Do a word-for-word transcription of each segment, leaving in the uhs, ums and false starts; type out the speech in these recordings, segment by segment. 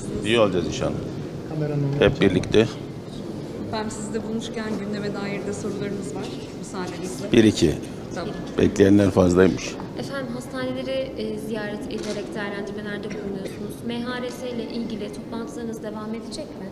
nasılsınız? İyi olacağız inşallah. Hep birlikte. Ben sizi de bulmuşken gündeme dair de sorularımız var müsaadenizle. Bir iki. Tamam. Bekleyenler fazlaymış. Efendim hastaneleri e, ziyaret ederek değerlendirmelerde bulunuyorsunuz. M H R S ile ilgili toplantılarınız devam edecek mi?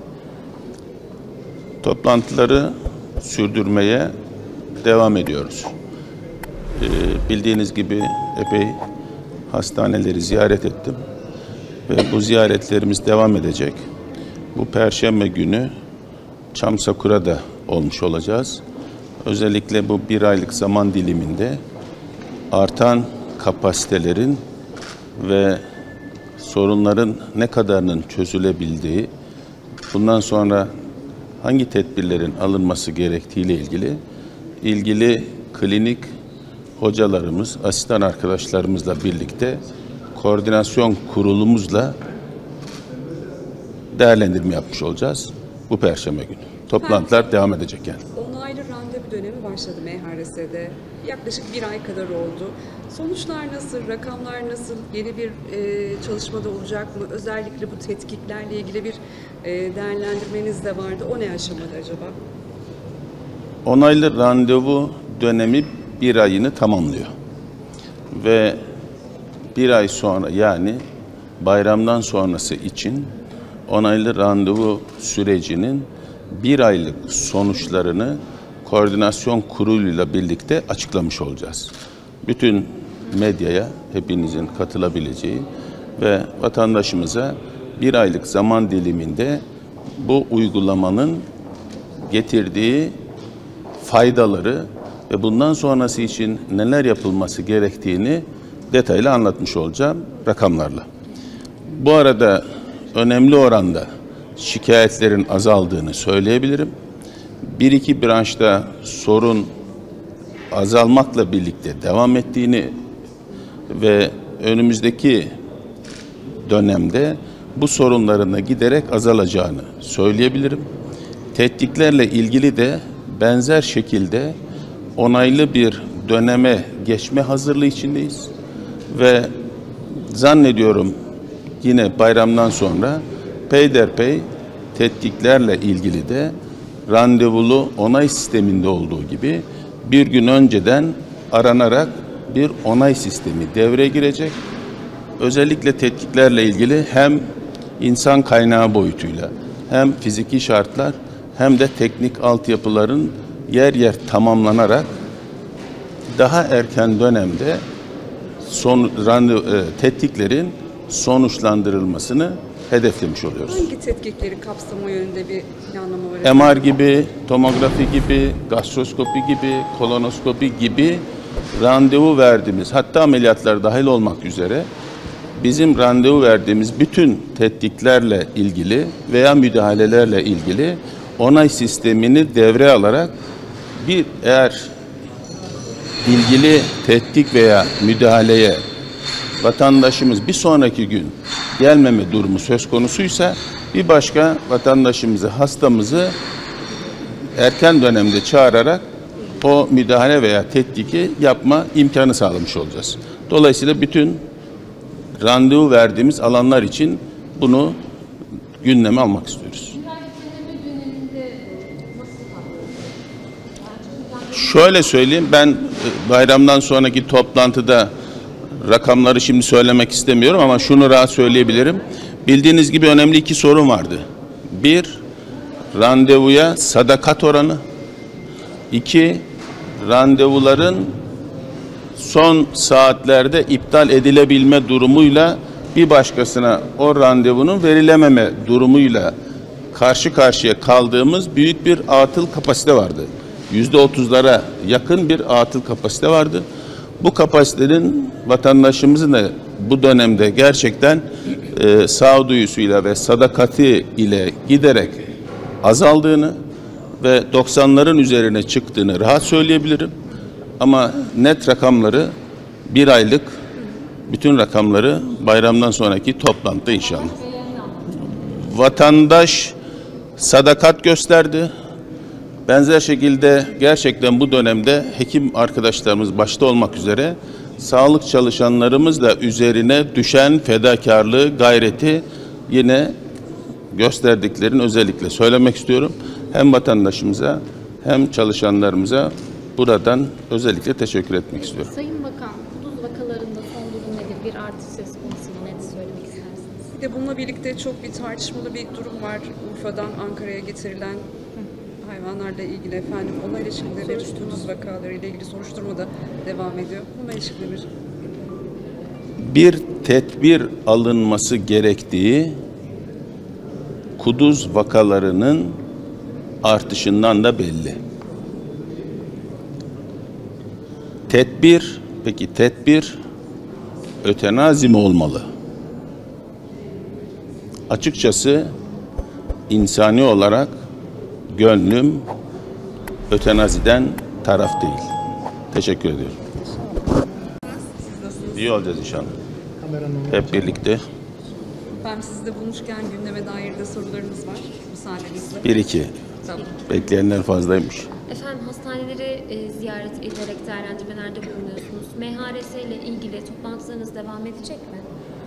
Toplantıları sürdürmeye devam ediyoruz. Ee, bildiğiniz gibi epey hastaneleri ziyaret ettim. Ve bu ziyaretlerimiz devam edecek. Bu Perşembe günü Çamsakura'da olmuş olacağız. Özellikle bu bir aylık zaman diliminde artan kapasitelerin ve sorunların ne kadarının çözülebildiği, bundan sonra hangi tedbirlerin alınması gerektiğiyle ilgili ilgili klinik hocalarımız, asistan arkadaşlarımızla birlikte koordinasyon kurulumuzla değerlendirme yapmış olacağız bu Perşembe günü. Toplantılar devam edecek yani. Onaylı randevu dönemi başladı M H R S'de. Yaklaşık bir ay kadar oldu. Sonuçlar nasıl, rakamlar nasıl, yeni bir e, çalışmada olacak mı? Özellikle bu tetkiklerle ilgili bir e, değerlendirmeniz de vardı. O ne aşamada acaba? Onaylı randevu dönemi bir ayını tamamlıyor. Ve bir ay sonra yani bayramdan sonrası için onaylı randevu sürecinin bir aylık sonuçlarını koordinasyon kuruluyla birlikte açıklamış olacağız. Bütün medyaya hepinizin katılabileceği ve vatandaşımıza bir aylık zaman diliminde bu uygulamanın getirdiği faydaları ve bundan sonrası için neler yapılması gerektiğini detaylı anlatmış olacağım rakamlarla. Bu arada önemli oranda şikayetlerin azaldığını söyleyebilirim. Bir iki branşta sorun azalmakla birlikte devam ettiğini ve önümüzdeki dönemde bu sorunların da giderek azalacağını söyleyebilirim. Tetkiklerle ilgili de benzer şekilde onaylı bir döneme geçme hazırlığı içindeyiz. Ve zannediyorum yine bayramdan sonra peyderpey tetkiklerle ilgili de randevulu onay sisteminde olduğu gibi bir gün önceden aranarak bir onay sistemi devreye girecek. Özellikle tetkiklerle ilgili hem insan kaynağı boyutuyla hem fiziki şartlar hem de teknik altyapıların yer yer tamamlanarak daha erken dönemde son randevu, e, tetkiklerin sonuçlandırılmasını hedeflemiş oluyoruz. Hangi tetkikleri kapsama yönünde bir planlama var? M R gibi, tomografi gibi, gastroskopi gibi, kolonoskopi gibi randevu verdiğimiz, hatta ameliyatlar dahil olmak üzere bizim randevu verdiğimiz bütün tetkiklerle ilgili veya müdahalelerle ilgili onay sistemini devreye alarak bir eğer ilgili tetkik veya müdahaleye vatandaşımız bir sonraki gün gelmeme durumu söz konusuysa bir başka vatandaşımızı, hastamızı erken dönemde çağırarak o müdahale veya tetkiki yapma imkanı sağlamış olacağız. Dolayısıyla bütün randevu verdiğimiz alanlar için bunu gündeme almak istiyoruz. Şöyle söyleyeyim, ben bayramdan sonraki toplantıda rakamları şimdi söylemek istemiyorum ama şunu rahat söyleyebilirim. Bildiğiniz gibi önemli iki sorun vardı. Bir, randevuya sadakat oranı. İki, randevuların son saatlerde iptal edilebilme durumuyla bir başkasına o randevunun verilememe durumuyla karşı karşıya kaldığımız büyük bir atıl kapasite vardı. yüzde otuzlara yakın bir atıl kapasite vardı. Bu kapasitenin vatandaşımızın da bu dönemde gerçekten e, sağduyusuyla ve sadakati ile giderek azaldığını ve doksanların üzerine çıktığını rahat söyleyebilirim. Ama net rakamları bir aylık bütün rakamları bayramdan sonraki toplantıda inşallah. Vatandaş sadakat gösterdi. Benzer şekilde gerçekten bu dönemde hekim arkadaşlarımız başta olmak üzere sağlık çalışanlarımız da üzerine düşen fedakarlığı, gayreti yine gösterdiklerini özellikle söylemek istiyorum. Hem vatandaşımıza hem çalışanlarımıza buradan özellikle teşekkür etmek istiyorum. Sayın Bakan, Kuduz vakalarında son durum nedir? Bir artış söz konusu mu? Ne söylemek istersiniz? Bir de bununla birlikte çok bir tartışmalı bir durum var. Urfa'dan Ankara'ya getirilen hayvanlarla ilgili efendim. Ona ilişkin de bir Kuduz vakalarıyla ilgili soruşturma da devam ediyor. Buna ilişkin de bir Bir tedbir alınması gerektiği kuduz vakalarının artışından da belli. Tedbir, peki tedbir ötenazi mi olmalı? Açıkçası insani olarak gönlüm ötenaziden taraf değil. Teşekkür ediyorum. İyi olacağız inşallah. Hep birlikte. Ben sizde bulmuşken gündeme dair de sorularımız var. Müsaadenizle. Bir iki. Tamam. Bekleyenler fazlaymış. Efendim hastaneleri e, ziyaret ederek değerlendirmelerde bulunuyorsunuz. M H R S ile ilgili toplantılarınız devam edecek mi?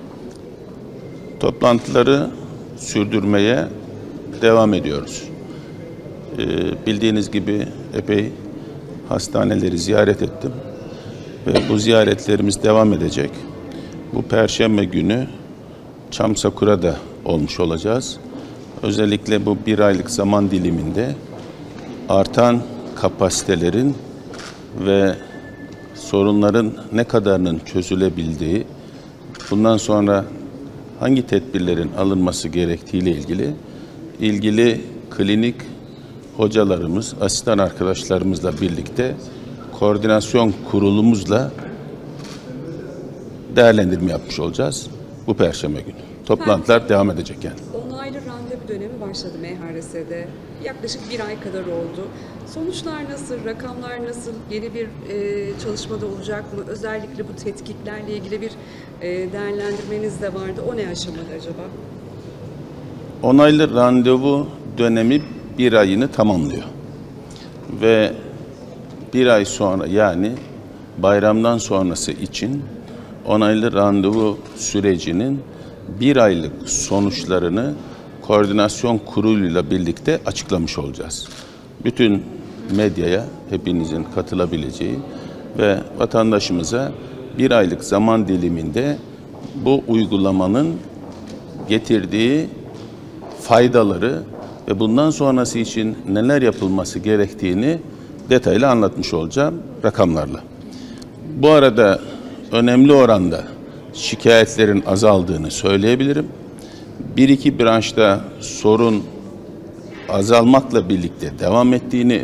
Toplantıları sürdürmeye devam ediyoruz. Ee, bildiğiniz gibi epey hastaneleri ziyaret ettim. Ve bu ziyaretlerimiz devam edecek. Bu Perşembe günü Çamsakura'da olmuş olacağız. Özellikle bu bir aylık zaman diliminde artan kapasitelerin ve sorunların ne kadarının çözülebildiği, bundan sonra hangi tedbirlerin alınması gerektiğiyle ilgili ilgili klinik hocalarımız, asistan arkadaşlarımızla birlikte koordinasyon kurulumuzla değerlendirme yapmış olacağız bu Perşembe günü. Toplantılar devam edecek yani. Onaylı randevu dönemi başladı M H R S'de. Yaklaşık bir ay kadar oldu. Sonuçlar nasıl, rakamlar nasıl, yeni bir e, çalışmada olacak mı? Özellikle bu tetkiklerle ilgili bir e, değerlendirmeniz de vardı. O ne aşamada acaba? Onaylı randevu dönemi bir ayını tamamlıyor. Ve bir ay sonra yani bayramdan sonrası için onaylı randevu sürecinin bir aylık sonuçlarını koordinasyon kuruluyla birlikte açıklamış olacağız. Bütün medyaya hepinizin katılabileceği ve vatandaşımıza bir aylık zaman diliminde bu uygulamanın getirdiği faydaları ve bundan sonrası için neler yapılması gerektiğini detaylı anlatmış olacağım rakamlarla. Bu arada önemli oranda şikayetlerin azaldığını söyleyebilirim. Bir iki branşta sorun azalmakla birlikte devam ettiğini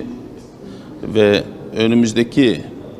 ve önümüzdeki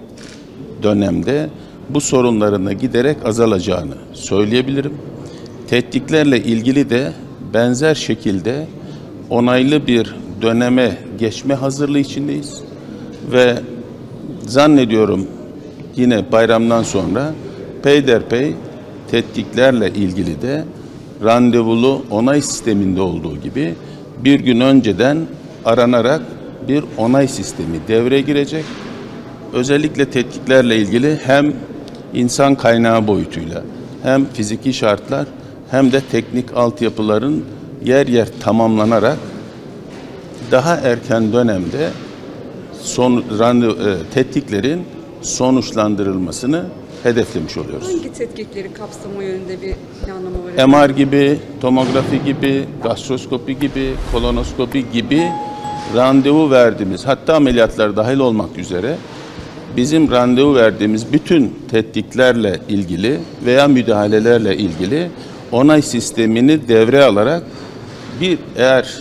dönemde bu sorunların da giderek azalacağını söyleyebilirim. Tetkiklerle ilgili de benzer şekilde onaylı bir döneme geçme hazırlığı içindeyiz ve zannediyorum yine bayramdan sonra peyderpey tetkiklerle ilgili de randevulu onay sisteminde olduğu gibi bir gün önceden aranarak bir onay sistemi devreye girecek. Özellikle tetkiklerle ilgili hem insan kaynağı boyutuyla hem fiziki şartlar hem de teknik altyapıların yer yer tamamlanarak daha erken dönemde son randevu, e, tetkiklerin sonuçlandırılmasını hedeflemiş oluyoruz. Hangi tetkikleri kapsama yönünde bir planlama var? M R gibi, tomografi gibi, gastroskopi gibi, kolonoskopi gibi randevu verdiğimiz, hatta ameliyatlar dahil olmak üzere bizim randevu verdiğimiz bütün tetkiklerle ilgili veya müdahalelerle ilgili onay sistemini devreye alarak bir eğer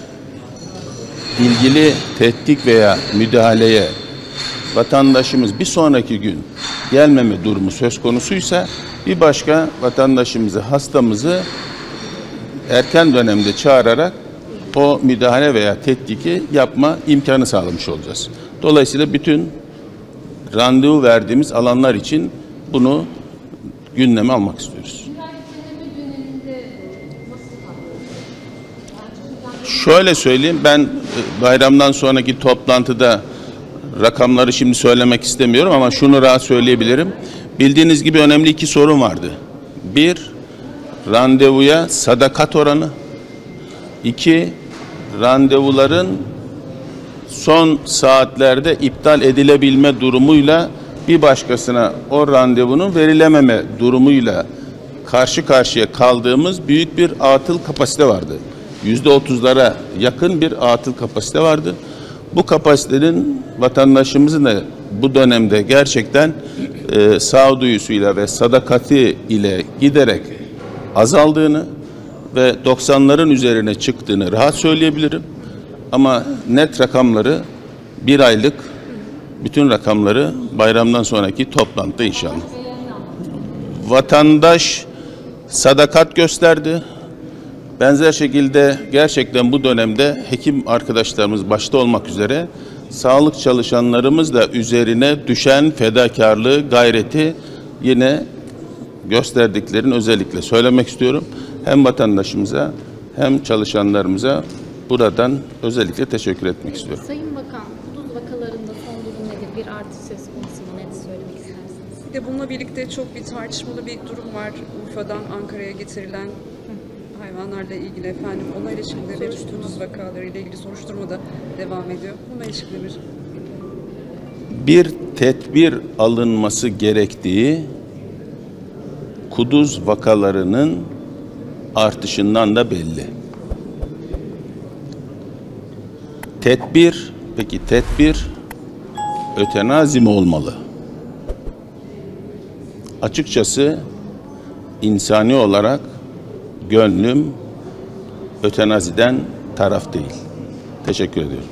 ilgili tetkik veya müdahaleye vatandaşımız bir sonraki gün gelmeme durumu söz konusuysa bir başka vatandaşımızı, hastamızı erken dönemde çağırarak o müdahale veya tetkiki yapma imkanı sağlamış olacağız. Dolayısıyla bütün randevu verdiğimiz alanlar için bunu gündeme almak istiyoruz. Şöyle söyleyeyim, ben bayramdan sonraki toplantıda rakamları şimdi söylemek istemiyorum ama şunu rahat söyleyebilirim. Bildiğiniz gibi önemli iki sorun vardı. Bir, randevuya sadakat oranı. İki, randevuların son saatlerde iptal edilebilme durumuyla bir başkasına o randevunun verilememe durumuyla karşı karşıya kaldığımız büyük bir atıl kapasite vardı. Yüzde otuzlara yakın bir atıl kapasite vardı. Bu kapasitenin vatandaşımızın da bu dönemde gerçekten e, sağduyusuyla ve sadakati ile giderek azaldığını ve doksanların üzerine çıktığını rahat söyleyebilirim. Ama net rakamları bir aylık bütün rakamları bayramdan sonraki toplantıda inşallah. Vatandaş sadakat gösterdi. Benzer şekilde gerçekten bu dönemde hekim arkadaşlarımız başta olmak üzere sağlık çalışanlarımız da üzerine düşen fedakarlığı, gayreti yine gösterdiklerini özellikle söylemek istiyorum. Hem vatandaşımıza hem çalışanlarımıza buradan özellikle teşekkür etmek istiyorum. Sayın Bakan, Kuduz vakalarında son durum nedir? Bir artış söz konusu mu? Net söylemek istersiniz. Bir de bununla birlikte çok bir tartışmalı bir durum var. Urfa'dan Ankara'ya getirilen hayvanlarla ilgili efendim. Ona ilişkin de bir Kuduz vakalarıyla ilgili soruşturma da devam ediyor. Buna ilişkin de bir Bir tedbir alınması gerektiği Kuduz vakalarının artışından da belli. Tedbir, peki tedbir ötenazi mi olmalı? Açıkçası insani olarak gönlüm ötenaziden taraf değil. Teşekkür ediyorum.